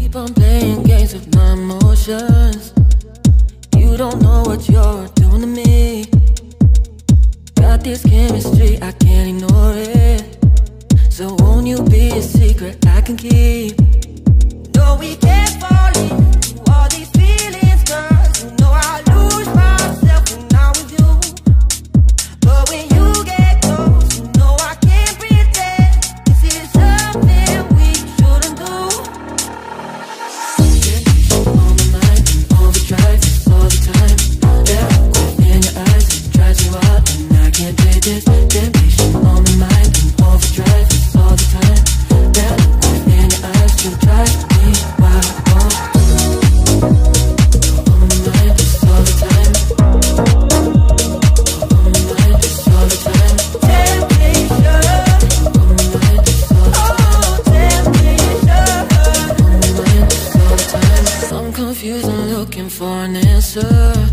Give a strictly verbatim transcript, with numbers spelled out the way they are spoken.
Keep on playing games with my emotions. You don't know what you're doing to me. Got this chemistry, I can't ignore it. So won't you be a secret I can keep? No, we can't fall into all these feelings, cause you know I lose myself when I'm with you. But when you get close, you know I can't pretend. This is something we shouldn't do. On my mind, in overdrive all the time. That look in your eyes, it drives you out, and I can't take this. Temptation on my mind, in overdrive all the time. That look in your eyes, you drive me wild. On my mind, just all the time. On my mind, just all the time. Temptation. On my mind, just all the time. Oh, temptation. On my mind, just all the time. I'm confused, I'm looking for an answer.